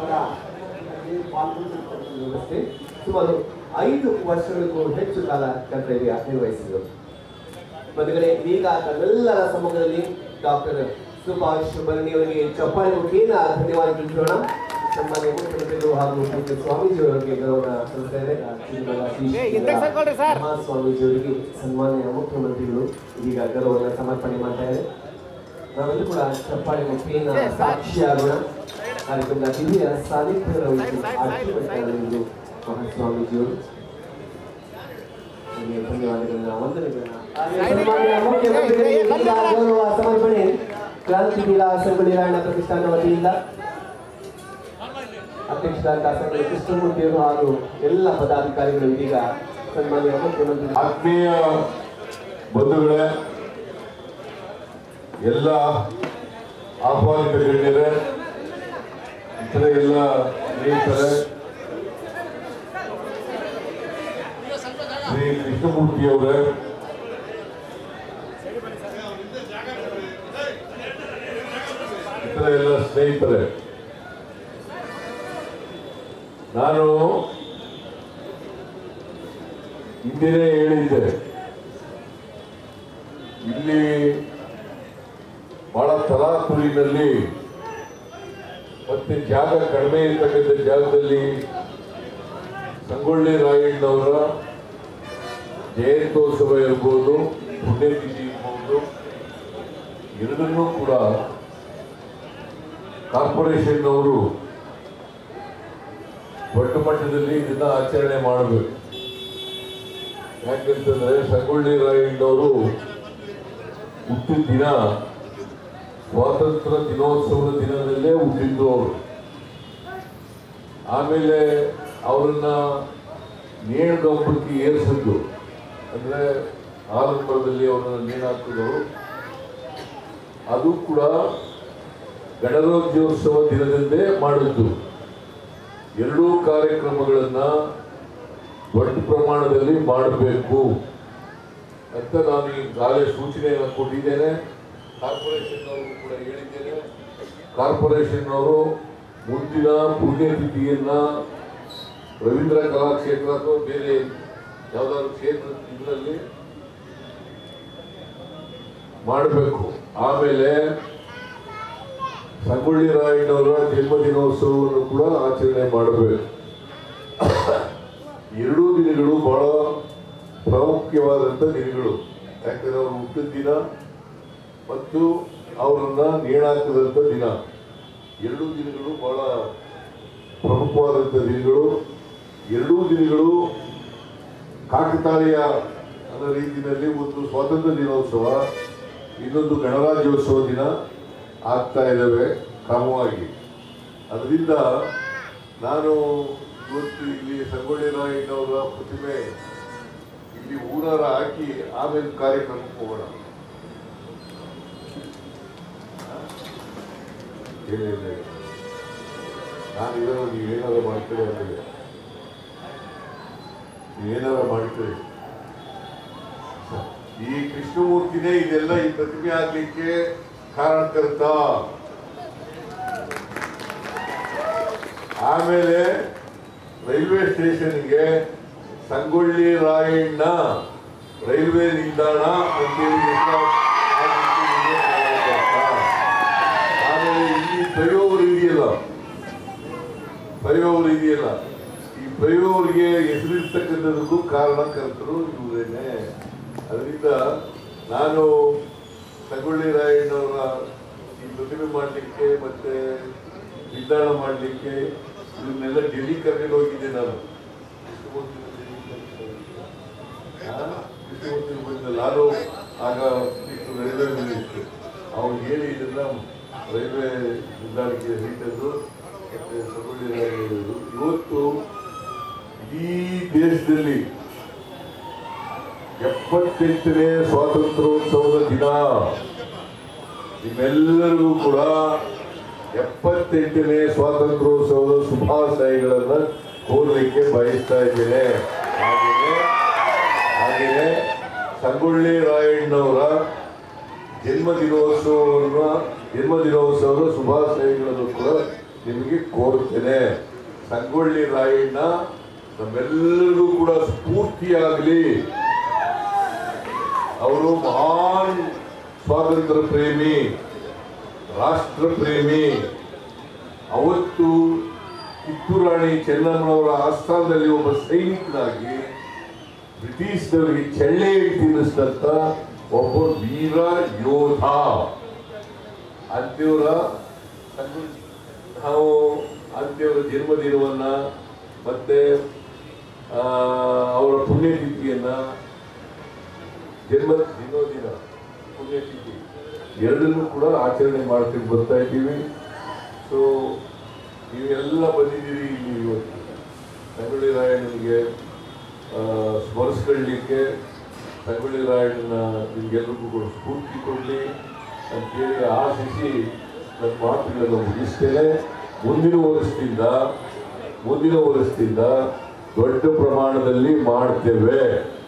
ಅವರ ಪಾಲ್ಗೊಳ್ಳುವಂತಹ ವ್ಯವಸ್ಥೆ ಸುಮಾರು 5 ವರ್ಷಗಳಿಗೂ ಹೆಚ್ಚು ಕಾಲ ಕರ್ತವ್ಯ ನಿರ್ವಹಿಸಿದರು. ಬಂಧುಗಳೇ, ಈಗ ತಮ್ಮೆಲ್ಲರ ಸಮ್ಮುಖದಲ್ಲಿ ಡಾಕ್ಟರ್ ಸುಭಾಷ್ ಭರಣಿ ಅವರಿಗೆ ಚಪ್ಪಾಳೆ ಮುಖೇನ ಧನ್ಯವಾದ ತಿಳಿಸೋಣ. ಸನ್ಮಾನ್ಯ ಮುಖ್ಯಮಂತ್ರಿಗಳು ಹಾಗೂ ಪೂಜ್ಯ ಸ್ವಾಮೀಜಿಯವರಿಗೆ ಗೌರವ ಸಲ್ಲಿಸಿದ್ದಾರೆ. ಸ್ವಾಮೀಜಿಯವರಿಗೆ ಸನ್ಮಾನ್ಯ ಮುಖ್ಯಮಂತ್ರಿಗಳು ಈಗ ಗೌರವವನ್ನು ಸಮರ್ಪಣೆ ಮಾಡ್ತಾರೆ. ನಾವೆಲ್ಲೂ ಕೂಡ ಚಪ್ಪಾಳೆ ಮುಖೇನ ಸಾಕ್ಷಿಯಾಗೋಣ. ಕಾರ್ಯಕ್ರಮದ ಹಿರಿಯ ಸಾನ್ನಿಧ್ಯರ ಆಶೀರ್ವದಿಸಿದರು ಮಹಾಸ್ವಾಮೀಜಿಯವರು. ಧನ್ಯವಾದಗಳನ್ನ ವಂದನೆಗಳನ್ನ ಗೌರವ ಸಮರ್ಪಣೆ ಕ್ರಾಂತಿವೀರ ಸಂಗೊಳ್ಳಿ ರಾಯಣ್ಣ ಪ್ರತಿಷ್ಠಾನ ವತಿಯಿಂದ ಅಧ್ಯಕ್ಷರಾದ ಸಂಗೊಳ್ಳಿ ಕೃಷ್ಣಮೂರ್ತಿಯವರು ಹಾಗೂ ಎಲ್ಲ ಪದಾಧಿಕಾರಿಗಳು ಇದೀಗ ಸನ್ಮಾನ್ಯ ಮುಖ್ಯಮಂತ್ರಿ. ಆತ್ಮೀಯ ಬಂಧುಗಳೇ, ಎಲ್ಲ ಆಹ್ವಾನಿತ ಗಣ್ಯರೇ, ಇತರ ಎಲ್ಲ ಸ್ನೇಹಿತರೆ, ಶ್ರೀ ಕೃಷ್ಣಮೂರ್ತಿಯವರೇ, ಇತರ ಎಲ್ಲ ಸ್ನೇಹಿತರೆ, ನಾನು ಹಿಂದಿನೇ ಹೇಳಿದ್ದೆ, ಇಲ್ಲಿ ಬಹಳ ತರಾತುರಿನಲ್ಲಿ ಮತ್ತೆ ಜಾಗ ಕಡಿಮೆ ಇರ್ತಕ್ಕಂಥ ಜಾಗದಲ್ಲಿ ಸಂಗೊಳ್ಳಿ ರಾಯಣ್ಣವರ ಜಯಂತ್ಯೋತ್ಸವ ಇರ್ಬೋದು, ಪುಣ್ಯತಿಥಿ ಇರ್ಬೋದು, ಎರಡನ್ನೂ ಕೂಡ ಕಾರ್ಪೊರೇಷನ್ ಅವರು ದೊಡ್ಡ ಮಟ್ಟದಲ್ಲಿ ಇದನ್ನ ಆಚರಣೆ ಮಾಡಬೇಕು. ಯಾಕಂತಂದ್ರೆ ಸಂಗೊಳ್ಳಿ ರಾಯಣ್ಣವರು ಹುಟ್ಟಿದ ದಿನ ಸ್ವಾತಂತ್ರ್ಯ ದಿನೋತ್ಸವದ ದಿನದಲ್ಲೇ ಹುಟ್ಟಿದ್ದು ಅವರು. ಆಮೇಲೆ ಅವರನ್ನ ನೇಣುಗಂಬಕ್ಕೆ ಏರಿಸಿದ್ದು, ಅಂದ್ರೆ ಆರಂಭದಲ್ಲಿ ಅವರನ್ನು ನೇಣು ಹಾಕಿದವರು. ಅದು ಕೂಡ ಗಣರಾಜ್ಯೋತ್ಸವ ದಿನದಂದೇ ಮಾಡಿದ್ದು. ಎರಡೂ ಕಾರ್ಯಕ್ರಮಗಳನ್ನ ದೊಡ್ಡ ಪ್ರಮಾಣದಲ್ಲಿ ಮಾಡಬೇಕು ಅಂತ ನಾನು ಈಗಾಗಲೇ ಸೂಚನೆಯನ್ನು ಕೊಟ್ಟಿದ್ದೇನೆ. ಕಾರ್ಪೊರೇಷನ್ ಅವರು ಕೂಡ ಹೇಳಿದ್ದೇನೆ. ಕಾರ್ಪೊರೇಷನ್ ಅವರು ಮುಂದಿನ ಪುಣ್ಯತಿಥಿಯನ್ನ ರವೀಂದ್ರ ಕಲಾಕ್ಷೇತ್ರ ಅಥವಾ ಬೇರೆ ಯಾವ್ದಾದ್ರು ಕ್ಷೇತ್ರ ಇದರಲ್ಲಿ ಮಾಡಬೇಕು. ಆಮೇಲೆ ಸಂಗೊಳ್ಳಿ ರಾಯಣ್ಣವರ ಜನ್ಮದಿನೋತ್ಸವವನ್ನು ಕೂಡ ಆಚರಣೆ ಮಾಡಬೇಕು. ಎರಡೂ ದಿನಗಳು ಬಹಳ ಪ್ರಾಮುಖ್ಯವಾದಂಥ ದಿನಗಳು. ಯಾಕಂದ್ರೆ ಅವರು ಹುಟ್ಟಿದ ದಿನ ಮತ್ತು ಅವರನ್ನ ನೇಣಾಕದಂಥ ದಿನ, ಎರಡೂ ದಿನಗಳು ಬಹಳ ಪ್ರಮುಖವಾದಂಥ ದಿನಗಳು. ಎರಡೂ ದಿನಗಳು ಕಾಕತಾಳೀಯ ಅನ್ನೋ ರೀತಿಯಲ್ಲಿ ಒಂದು ಸ್ವಾತಂತ್ರ್ಯ ದಿನೋತ್ಸವ, ಇನ್ನೊಂದು ಗಣರಾಜ್ಯೋತ್ಸವ ದಿನ ಆಗ್ತಾ ಇದ್ದಾವೆ ಕ್ರಮವಾಗಿ. ಅದರಿಂದ ನಾನು ಇವತ್ತು ಇಲ್ಲಿ ಸಂಗೊಳ್ಳಿ ರಾಯಣ್ಣವರ ಪ್ರತಿಮೆ ಇಲ್ಲಿ ಊರಾರ ಹಾಕಿ ಆಮೇಲೆ ಕಾರ್ಯಕ್ರಮಕ್ಕೆ ಹೋಗೋಣ. ನಾನು ಇದನ್ನು ನೀವೇನಾರ ಮಾಡ್ತೀರಿ ಅಂದರೆ ನೀವೇನಾರ ಮಾಡ್ತೀರಿ. ಈ ಕೃಷ್ಣಮೂರ್ತಿನೇ ಇದೆಲ್ಲ ಈ ಪ್ರತಿಮೆ ಆಗ್ಲಿಕ್ಕೆ ಕಾರಣಕರ್ತ. ಆಮೇಲೆ ರೈಲ್ವೆ ಸ್ಟೇಷನ್ಗೆ ಸಂಗೊಳ್ಳಿ ರಾಯಣ್ಣ ರೈಲ್ವೆ ನಿಲ್ದಾಣ ಅಂತೇಳಿ ಆಮೇಲೆ ಇಲ್ಲಿ ಫ್ಲೈಓವರ್ ಇದೆಯಲ್ಲ, ಈ ಫ್ಲೈಓವರ್ಗೆ ಹೆಸರಿರ್ತಕ್ಕಂಥದಕ್ಕೂ ಕಾರಣಕರ್ತರು ಇವರೇನೆ. ಅದರಿಂದ ನಾನು ಸಂಗೊಳ್ಳಿ ರಾಯಣ್ಣವರ ಈ ಪ್ರತಿಮೆ ಮಾಡಲಿಕ್ಕೆ ಮತ್ತೆ ನಿಲ್ದಾಣ ಮಾಡಲಿಕ್ಕೆ ಇದನ್ನೆಲ್ಲ ಡೆಲ್ಲಿ ಕರ್ಕೊಂಡು ಹೋಗಿದ್ದೆ. ನಾನು ಕೃಷ್ಣಮೂರ್ತಿ ಬಂದ ನಾನು ಆಗ ರೈಲ್ವೆ ಮಿನಿಸ್ಟರ್, ಅವ್ರು ಹೇಳಿ ಇದನ್ನ ರೈಲ್ವೆ ನಿಲ್ದಾಣಕ್ಕೆ ಹಿಡಿತದ್ದು ಮತ್ತೆ ಸಂಗೊಳ್ಳಿ ರಾಯಣ್ಣವರು. ಇವತ್ತು ಈ ದೇಶದಲ್ಲಿ 78ನೇ ಸ್ವಾತಂತ್ರ್ಯೋತ್ಸವದ ದಿನ. ನಿಮ್ಮೆಲ್ಲರಿಗೂ ಕೂಡ 78ನೇ ಸ್ವಾತಂತ್ರ್ಯೋತ್ಸವದ ಶುಭಾಶಯಗಳನ್ನು ಕೋರಲಿಕ್ಕೆ ಬಯಸ್ತಾ ಇದ್ದೇನೆ. ಹಾಗೆಯೇ ಸಂಗೊಳ್ಳಿ ರಾಯಣ್ಣವರ ಜನ್ಮದಿನೋತ್ಸವದ ಶುಭಾಶಯಗಳನ್ನು ಕೂಡ ನಿಮಗೆ ಕೋರುತ್ತೇನೆ. ಸಂಗೊಳ್ಳಿ ರಾಯಣ್ಣ ನಮ್ಮೆಲ್ಲರಿಗೂ ಕೂಡ ಸ್ಫೂರ್ತಿಯಾಗಲಿ. ಅವರು ಮಹಾನ್ ಸ್ವಾತಂತ್ರ್ಯ ಪ್ರೇಮಿ, ರಾಷ್ಟ್ರ ಪ್ರೇಮಿ. ಅವತ್ತು ಕಿತ್ತೂರು ರಾಣಿ ಚೆನ್ನಮ್ಮನವರ ಆಸ್ಥಾನದಲ್ಲಿ ಒಬ್ಬ ಸೈನಿಕನಾಗಿ ಬ್ರಿಟಿಷ್ನವರಿಗೆ ಚೆಳ್ಳೆ ತೀರಿಸಿದಂತ ಒಬ್ಬ ವೀರ ಯೋಧ. ಅಂತ್ಯವರ ನಾವು ಅಂತ್ಯವರ ಜನ್ಮದಿನವನ್ನ ಮತ್ತೆ ಅವರ ಪುಣ್ಯತಿಥಿಯನ್ನ ದಿನೋದಿನ ಪುಣ್ಯತಿಥಿ ಎರಡನ್ನೂ ಕೂಡ ಆಚರಣೆ ಮಾಡ್ಕೊಂಡು ಬರ್ತಾ ಇದ್ದೀವಿ. ಸೊ ನೀವೆಲ್ಲ ಬಂದಿದ್ದೀರಿ ಇಲ್ಲಿ ಇವತ್ತು ಸಂಗೊಳ್ಳಿ ರಾಯಣ್ಣನಿಗೆ ಸ್ಮರಿಸ್ಕೊಳ್ಳಲಿಕ್ಕೆ. ಸಂಗೊಳ್ಳಿ ರಾಯಣ್ಣನ ನಿಮಗೆಲ್ಲರಿಗೂ ಕೂಡ ಸ್ಫೂರ್ತಿ ಕೊಡಲಿ ಅಂತೇಳಿ ಆಶಿಸಿ ನನ್ನ ಮಾತುಗಳನ್ನು ಮುಗಿಸ್ತೇನೆ. ಮುಂದಿನ ವರ್ಷದಿಂದ ದೊಡ್ಡ ಪ್ರಮಾಣದಲ್ಲಿ ಮಾಡ್ತೇವೆ.